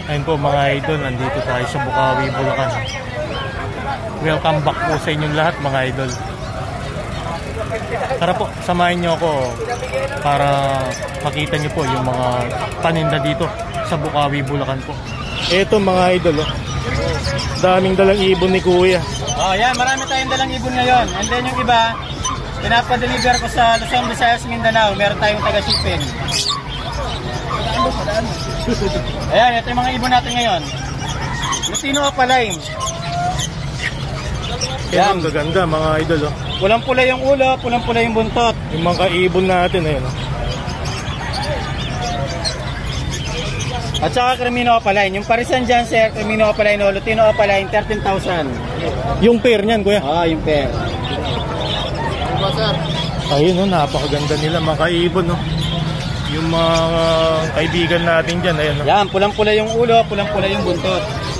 Ayun po mga idol, nandito tayo sa Bukawi, Bulacan. Welcome back po sa inyong lahat mga idol. Tara po, samahin nyo ako para makita nyo po yung mga paninda dito sa Bukawi, Bulacan po. Eto mga idol, oh. Daming dalang ibon ni Kuya. Oh, yan, marami tayong dalang ibon ngayon. And then yung iba, pinapadeliver ko sa Luzon, Visayas, Mindanao. Meron tayong taga-shipping. Ayan, ito yung mga ibon natin ngayon. Lutino Opaline. Yan, gaganda mga idol, oh. Pulang-pula yung ulo, pulang-pula yung buntot. Yung mga kaibon natin, ayun, oh. At saka Crimino Opaline. Yung parisan dyan, sir, Crimino Opaline o Lutino Opaline, 13,000. Yung pair niyan, Kuya. Ah, yung pair. Ayun, oh, napakaganda nila mga kaibon, oh. Yung mga kaibigan natin dyan, ayun, oh. Yan, pulang-pula yung ulo, pulang-pula yung buntot.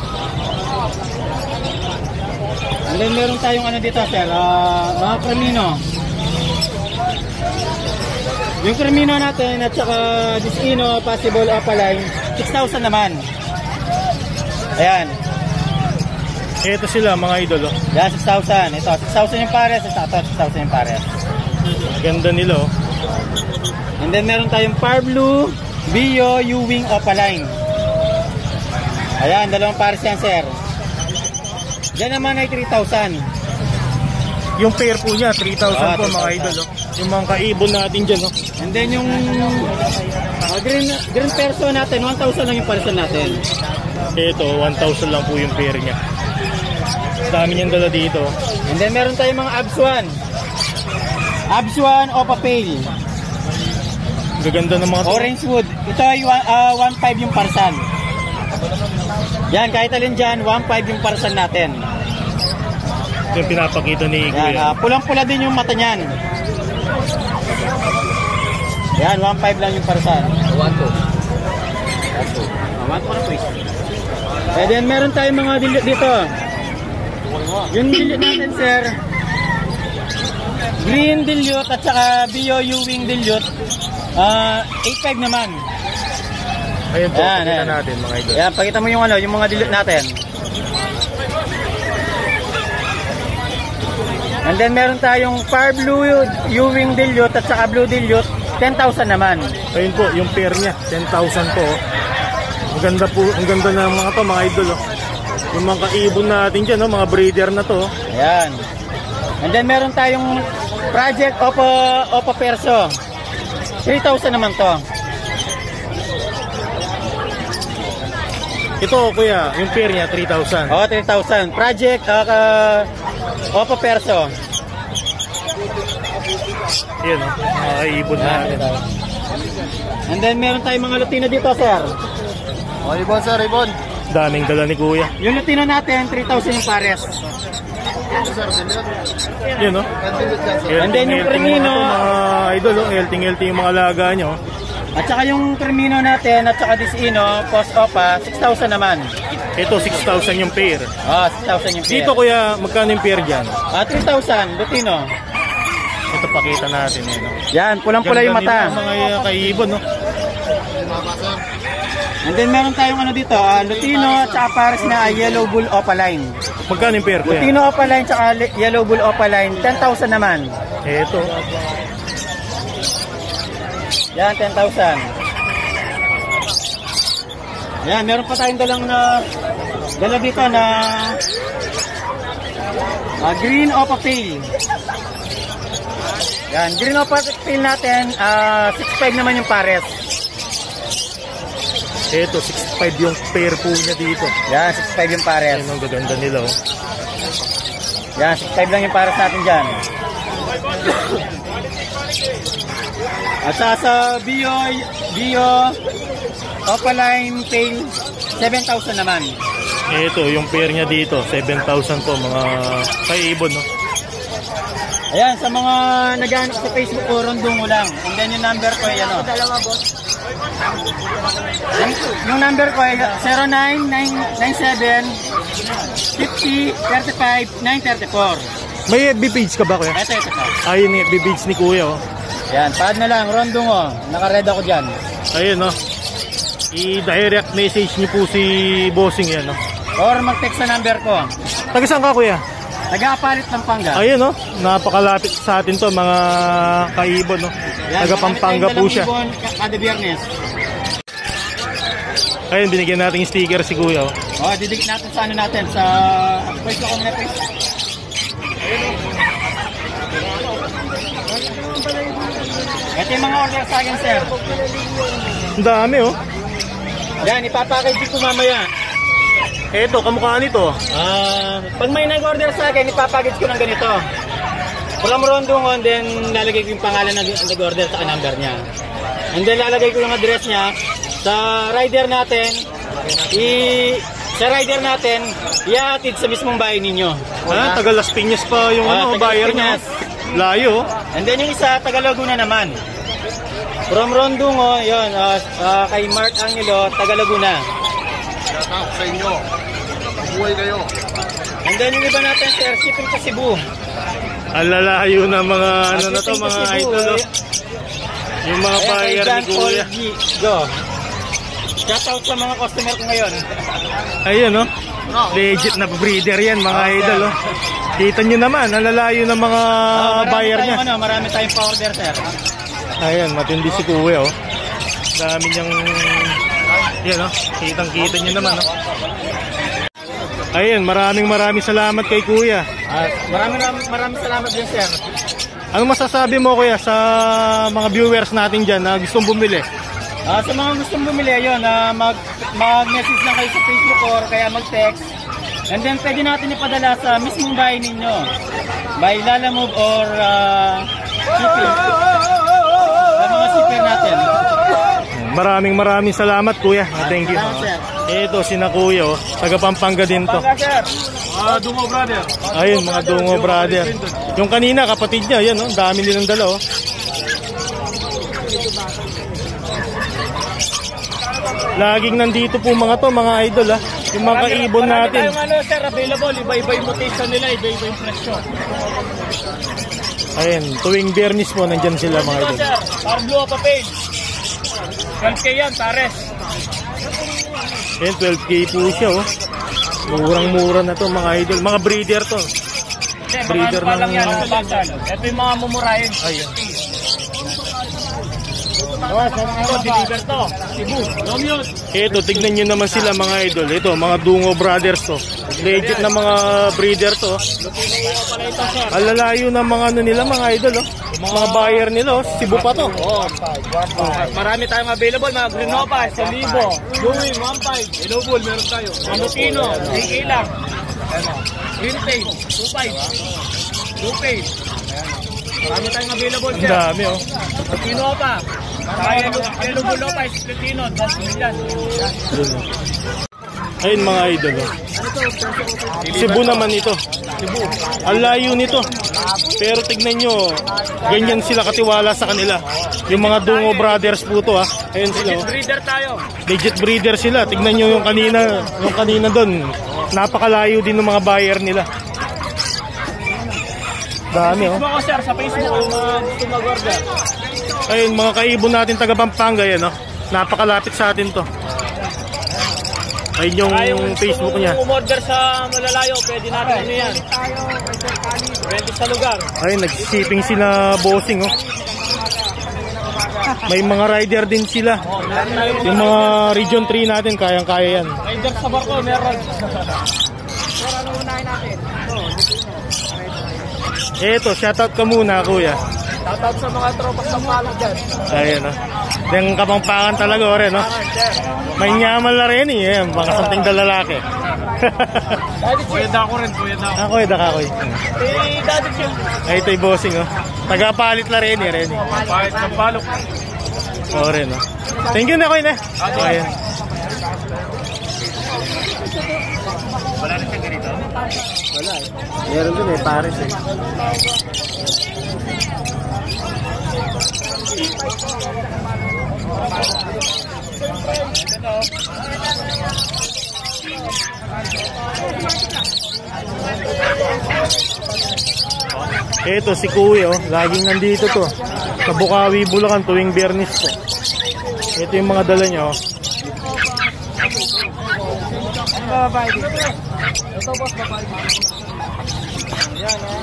And then meron tayong ano dito, sir, mga Crimino. Yung Crimino natin at saka Disino, Possible Opaline, 6,000 naman. Ayan. Ito sila mga idol, oh. Yan, 6,000. Ito, 6,000 yung pares. Ito, 6,000 yung pares. Ganda nila, oh. And then meron tayong Par Blue, Bio, U-Wing, Opaline. Ayan, dalawang pares yan, sir. Diyan naman ay 3,000. Yung pair po niya, 3,000 po mga 3,000. idol, oh. Yung mga kaibon natin dyan, oh. And then yung green perso natin, 1,000 lang yung parisan natin. Ito, 1,000 lang po yung pair niya. Dami niyang dala dito. And then meron tayong mga Abswan. Abswan, Opa Pale. Gaganda ng mga Orange Wood. Ito ay 1,500 yung parisan. Yan, kahit alin dyan, 1,500 yung parisan natin. yung pinapakita ni Yan, Kuya. pulang-pula din yung mata niyan. Yan, 1,500 lang yung parisan. 1,200. 1,200. And then meron tayong mga dilute dito. Yung dilute natin, sir, green dilute at saka Bio U-Wing dilute, 8,500 naman. Ayun po, Yan, pakita yan. natin mga idol. Yan, pakita mo yung ano, yung mga dilute natin. And then meron tayong Par Blue U-Wing dilute at saka Blue dilute, 10,000 naman. Ayun po, yung pair niya, 10,000 po. Ang ganda po, ang ganda ng mga to, mga idol. Oh. Yung mga kaibon natin dyan, oh, mga breeder na to. Ayan. And then meron tayong Project Opa Perso. 3,000 naman to. Ito, kuya, yung pair niya, 3,000. Oh, 3,000. Project Opa Perso. Yan, oh, mga kaibon natin. And then meron tayong mga Lutino dito, sir. Oh, ibon sir, ibon. Daming dala ni kuya. Yung Lutino natin, 3,000 yung pares. Yan, oh. And then yung Crimino, mga idol, oh, healthy yung mga alaga nyo. at saka yung Crimino natin, at saka Disino, Post Opa, 6,000 naman. Ito, 6,000 yung pair. Ah, 6,000 yung pair. Dito, kuya, magkano yung pair dyan? 3,000, Lutino. Ito, pakita natin. Yan, oh. Yan, pulang-pula yung Ganda mata. nila, mga kaibon, no? And then meron tayong ano dito, Lutino at saka pares na Yellow Bull Opaline. Magkano yung pair, kuya? Lutino Opaline at saka Yellow Bull Opaline, 10,000 naman. Ito. Yan, 10,000. Yan, meron pa tayong dala dito na Green Opa Pale. Yan, Green Opa Pale natin, 6,500 naman yung pares. Ito, 6,500 yung pair po niya dito. Yan, 6,500 yung pares. Yan ang gaganda nila, oh. Yan, 6,500 lang yung pares natin dyan. At sa Bio Opaline Pale, 7,000 naman. Ito, yung pair niya dito, 7,000 po, mga kaibon, no? Ayan, sa mga nag-aanap sa Facebook ko, rondong mo lang. And then yung number ko ay ano? Dalawa, boss. Yung number ko ay 0997-50-35-934. May FB page ka ba, kuya? Ito. Ayun, FB page ni kuya, oh. Ayan, pad na lang, rondong oh. Naka-red ako dyan. Ayun, no? i-direct message niyo po si Bossing yan, no? Or mag-text sa number ko. Taga saan ka, kuya? Taga-Apalit ng Panga. Ayun, no? Napakalapit sa atin to, mga kaibon, no? Taga Pampanga po siya. Kada biyernes. Ayun, binigyan natin yung sticker si kuya, oh. Oh, didikit natin sa ano natin, sa pwesto ko muna, please. Ito yung mga order sa akin, sir. Ang dami, oh. Yan, ipapackage ko mamaya. Eto, kamukha nito. Pag may nag-order sa akin, ipapackage ko ng ganito. From Rondongon, then lalagay ko yung pangalan ng nag-order sa number niya. And then lalagay ko yung address niya sa rider natin. Sa rider natin, ihatid sa mismong bahay ninyo. Taga Las Piñas pa yung Taga buyer Las niya. Piñas. Layo, oh. And then yung isa, taga Laguna naman. From Rondongo, yun, kay Mark Angelo, taga Laguna. Shout out sa inyo. Buhay kayo. And then yung iba natin, sir, shipping to Cebu. Ang lalayo na mga ano na to, Shipping to mga Cebu, idol, oh. Yung mga Ayan, buyer kay ni John Paul kuya. G. Go. Shout out sa mga customer ko ngayon. Ayun, oh. Legit na breeder yan, mga idol, oh. Kita nyo naman, ang lalayo ng mga buyer niya. Marami tayong pa-order, sir. Ayan, matindi si kuya, oh. Dami niyang, yan, oh. Kitang-kita nyo naman, oh. Ayan, maraming salamat kay kuya. Maraming salamat din, sir. Ano masasabi mo, kuya, sa mga viewers natin dyan na gustong bumili? Sa mga gustong bumili, ayun, mag-message lang kayo sa Facebook or kaya mag-text. And then pwede natin ipadala sa mismong bahay ninyo. By Lalamove or shipping. Sa mga shipper natin. Maraming salamat, kuya. Thank you. Salamat, sir. Ito, sina kuya, oh. Taga Pampanga din to. Sir. Dungo brother. Ayun, mga Dungo brother. Yung kanina, kapatid niya, yan, oh. Dami nilang dala, oh. Laging nandito po mga to, mga idol, ah. Yung mga kaibon natin. Marami tayong sir, available. Iba-iba yung mutation nila, iba-iba yung presyo. Ayun, tuwing Biyernes po, nandyan sila, mga Ito, idol. sir, Parblo Papel. 12K yan, pares. Ayun, 12K po siya, oh. Murang-mura na to, mga idol. Mga breeder to. Breeder Mga lang ng- yan, ito yung mga mumurahin. Ayun. Ito, deliver to. Cebu. Romeo. Ito, tignan nyo naman sila, mga idol. Ito, mga Dungo brothers to. Legit na mga breeder to. Pala ito, sir. Ang lalayo ng mga ano nila, mga idol, oh. Mga buyer nila, oh. Cebu pa to. Marami tayong available, mga Grenopa, 1,000. Louis, 1,500. Ilobol, meron tayo. Manutino, 3K lang. Green Tail, 2,500. Blue Tail. Marami tayong available, Ang sir. dami, oh. Manutino pa. Yellow Bull Lopez, Pilipino, 2,000,000. Ayun, mga idol, oh. Cebu naman ito. Ang layo nito. Pero tignan nyo, ganyan sila katiwala sa kanila. Yung mga Dungo brothers po to, ah. Ayun sila, oh. Breeder tayo. Legit breeder sila. Tignan nyo yung kanina doon. Napakalayo din ng mga buyer nila. Dami, oh. Ako, sir, sa Facebook, kung gusto mag-order. Ayun, mga kaibon natin taga Pampanga yan, oh. Napakalapit sa atin to. Ayun yung Facebook niya. Kung umorder sa malalayo, pwede natin ano yan. Pwede sa lugar. Ayun, nag-shipping sila, Bossing, oh. May mga rider din sila. Yung mga Region 3 natin, kayang-kaya yan. Rider sa barko, meron. Eto, shoutout ka muna, kuya. Shoutout sa mga tropas ng palak dyan. Ayun, oh. Yung Kapampangan talaga, ore, no? May nyaman na rin, eh. Mga santing dalalaki. Kuya Dako rin, Kuya Dako. Ako, dakakoy. Daddy Chill. Ay, ito'y Bossing, oh. Taga-palit na rin, eh. Pahit ng palok. Ore, no? Thank you na, kuya, na. Ayun. Wala rin siya ganito? Wala, eh. Meron dun, eh. Pares, eh. Eto si Kuya, oh. Laging nandito to. Sa Bukawi, Bulacan tuwing Biyernes to. Ito yung mga dala niya, oh. babae dito. Ito boss, babae dito. Yan ha.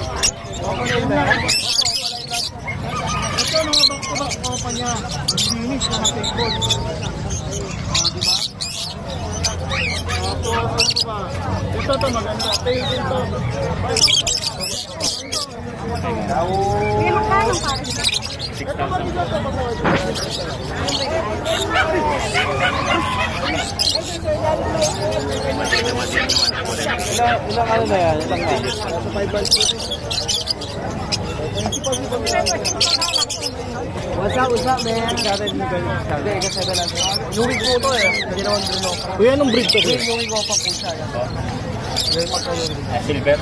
Ito mga back-to-back pa niya. Linis na table. Ito to maganda. Tayo din to. May magkano para? 6,000. Ilang ano na yan? Ilang na? 5 months. What's up, man? Luwig po ito eh. Ginawan Bruno. Kuya, anong breed to? Kuya? Luwig ko pa po siya. Silver.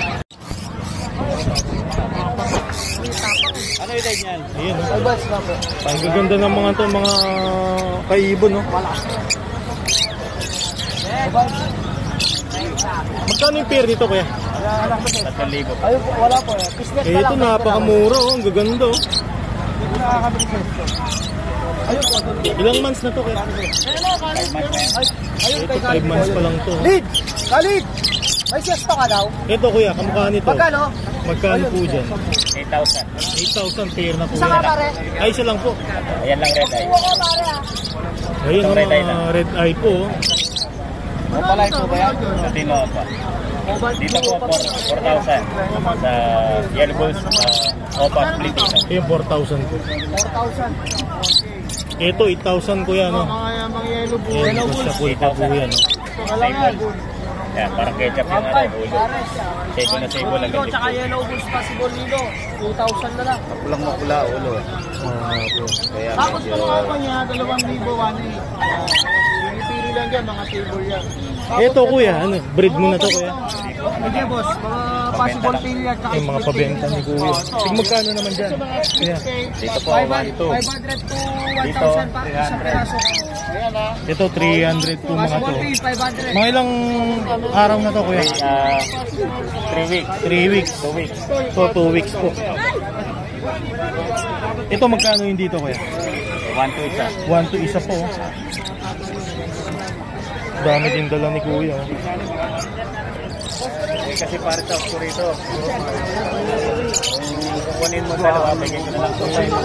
Ano yung tag niyan? Ayan, no? Albats na po. Ang gaganda ng mga to, mga kaibon, no? Magkano yung pair dito, kuya? 3,000. Ayun po, wala po eh. Pisnet Eh, ito napakamura, oh. Ang gaganda, oh. Hindi nakakabili ko. Ayun po. Ilang months na to, kuya? Ayun Ito, 5 months pa lang to. Lead! Khalid! May siesta ka daw? Ito, kuya, kamukha nito. Magkano? Magkano po dyan? 8,000. 8,000 pair na po Isa ka yan. pare? Ay, isa lang po. Ayan lang red eye. Kuha ko pare ah. Ayun, Ito, red eye mga lang. red eye po, oh. Ano pala ito ba yan? Sa Tino pa. Dito po 4,000. Sa Yellow Bulls, Opa Filipino. Ayun, 4,000 po. 4,000. Ito, 8,000 kuya, no? Mga yellow bull. Ayun, sa pool pa po yan, no? Kalangan. Yan, parang ketchup yung ano, ulo. Sebo na sebo lang Tsaka ganito. yellow bulls possible nilo. 2,000 na lang. Pulang makula ulo. Kaya Tapos medyo... kung ako niya, 2,000, 1,800. Pinipili lang dyan, mga table yan. Ito, kuya, ano? Breed mo na to, kuya? Hindi boss, mga possible pili at saka Yung mga pabenta ni kuya. Tig magkano naman dyan? Kuya, Dito po, 500 ito. 500 to Dito, 1,000 pa isang peraso. Ayan ha. ito 300 po mga to. Possible pili, 500. Mga ilang araw na to, kuya? 3 weeks. 3 weeks. 2 weeks. So, 2 weeks po. Ito, magkano yung dito, kuya? 1 to isa. 1 to isa po. oh. Dami din dala ni kuya. oh. Kasi para sa oscurito. Kukunin mo dalawa, bigyan ko na lang ito.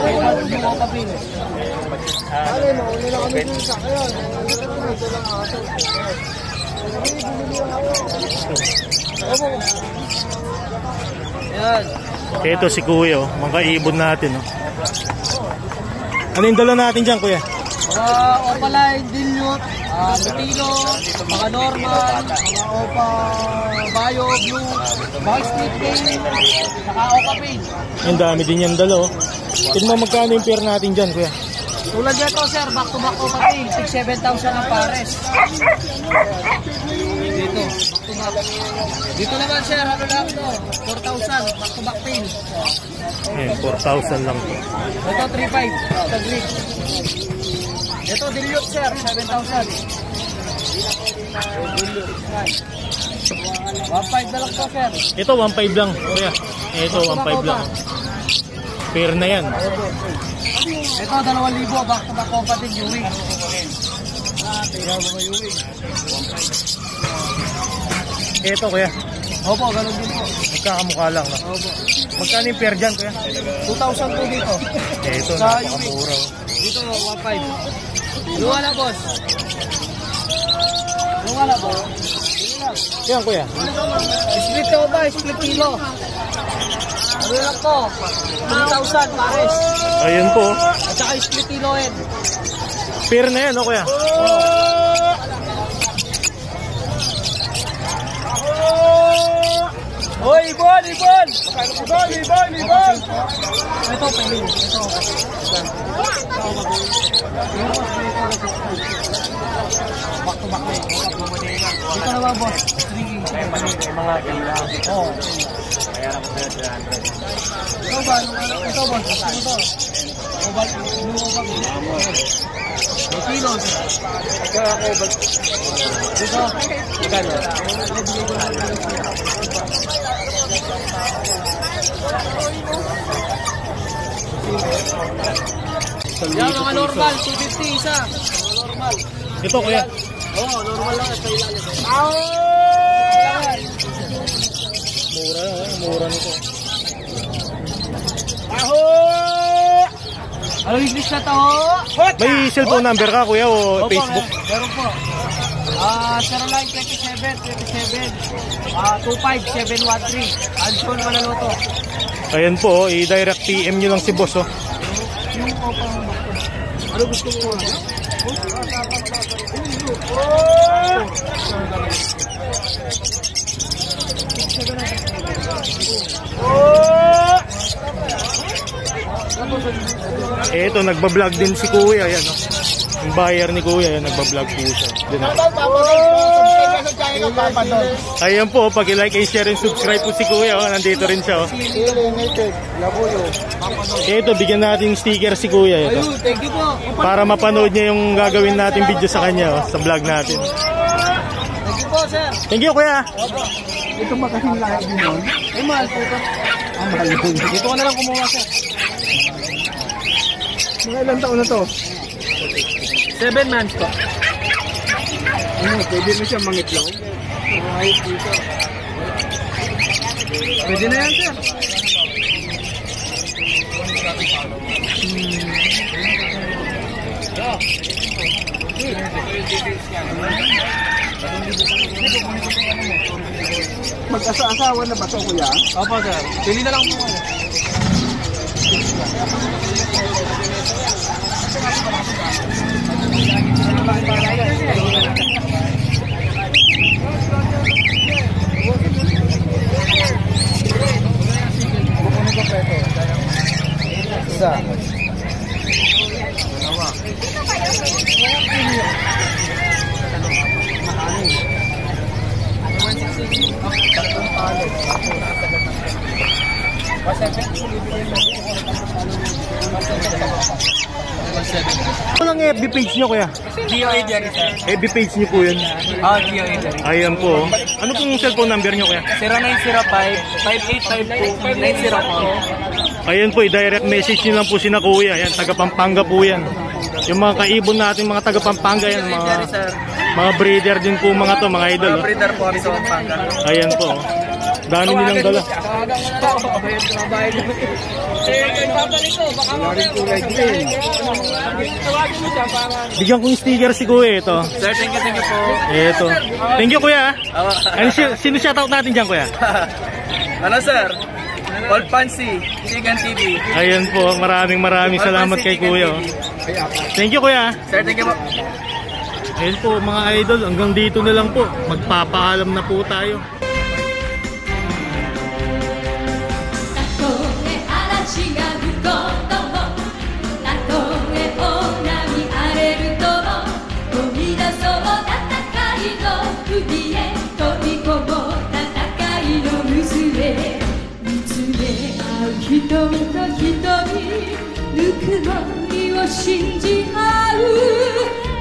Ayan. Ito si kuya, oh. Mga ibon natin. Oh. Ano yung dala natin dyan, kuya? Mga opaline, dilute, butino, mga normal, mga opa, bio, blue, mga split paint, saka opa paint. Ang dami din yan dala. Oh. Tignan mo magkano yung pair natin dyan, kuya? Tulad nito sir, back to back opa paint, 6,000-7,000 ang pares. Dito, back to back. Dito naman sir, ano lang to, 4,000, back to back paint. Ayan, 4,000 lang po. Ito 3,500, sa grid. Ito dilute sir, 7,000. 1,500 na lang po sir. Ito, 1.5 lang, kuya. Ito, 1.5 lang. Pair na yan. Ito 2,000, back to back opa din, Ewing. Ito, kuya. Opo, ganun din po. Magkakamukha lang. No? Opo. Magkano yung pair dyan, kuya? 2,000 po dito. Ito, Sa napakamura. oh. Dito, 1,500. Luwa na, boss. Luwa na, boss. Yan, kuya. Split to ba? Split kilo. Ano lang to? 3,000 pares. Ayun po. oh. At saka split kiloin. Pair na yan, no, kuya? Hoy, ibon! Ibon! Ibon! Ito, peling. Ito. Back to back eh. Dito naman, boss. 3K. Mga kailangan. Oo. Kaya lang ko sa'yo 300. Ito ba? Ito, boss. Ito. Ito ba? May kilos. Dito. Yan, mga normal. 250 isa. Mga normal. Ito, kuya. Oo, normal lang sa ilalim. Mura nito. Ano English na to? May cellphone number ka kuya o Facebook? Meron po. 0927-27-25713. Anson Manaloto. Ayan po, i-direct PM nyo lang si boss oh. Ano gusto mo? Eto, nagbablog din si kuya. Ayan oh. Yung buyer ni kuya, yan, nagbablog po siya. Ayan po, pag-like and share and subscribe po si kuya. Oh. Nandito rin siya. Oh. Eto, bigyan natin sticker si kuya. Ito. Thank you po. Para mapanood niya yung gagawin natin video sa kanya. Oh, sa vlog natin. Thank you po, sir. Thank you kuya. Ito makasing lahat din yun? Eh, mahal po ito. Mahal yun. Dito ko na lang kumuha, sir. Mga ilang taon na to? 7 months po. Ano, pwede mo siya mangitlaw? Ayos dito. Pwede na yan, sir. Mag-asa-asawa na ba ito, kuya? Opo, sir. Pili na lang po. Isa. Ano lang FB page nyo kuya? GOA dyan, sir. FB page nyo po yun. GOA dyan. Ayan po. Ano pong cellphone number nyo kuya? 0905-5852-904. Ayan po, i-direct message nyo lang po si na kuya. Ayan, taga Pampanga po yan. Yung mga kaibon natin, mga taga Pampanga yan. Mga breeder din po mga to, mga idol. Oh. Breeder po kami sa Pampanga. Ayan po. Dami nilang dala. Bigyan ko yung sticker si kuya ito. Sir, thank you po. Ito. Thank you kuya. Ano, sino shoutout natin dyan kuya? Ano, sir? Old Fancy, Chicken TV. Ayan po, maraming salamat kay kuya. Oh. Thank you kuya. Sir, thank you po. Ayan po mga idol, hanggang dito na lang po. Magpapaalam na po tayo. Hitomi to hitomi, ぬくもりを信じ合う